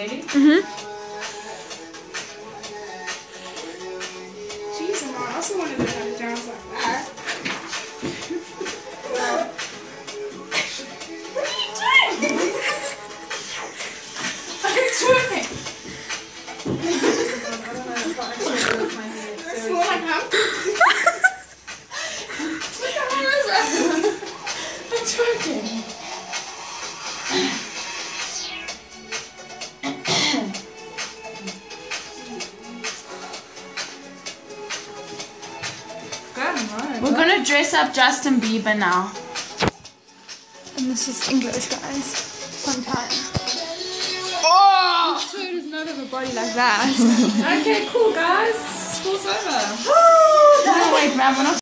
ready? Jeez, Mom, I also want to learn how to dance like that. What are you doing? I'm twerking. It's more like I'm twerking. We're gonna dress up Justin Bieber now. And this is English, guys. Fun time. Oh! Sure does not have a body like that. Okay, cool guys. School's over. Oh, wait, man, we're not